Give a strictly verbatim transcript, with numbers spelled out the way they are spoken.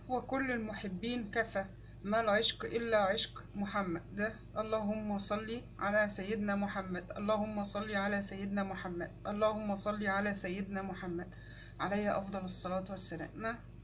وكل المحبين كفى، ما العشق إلا عشق محمد. ده اللهم صل على سيدنا محمد، اللهم صل على سيدنا محمد، اللهم صل على سيدنا محمد عليه أفضل الصلاة والسلام.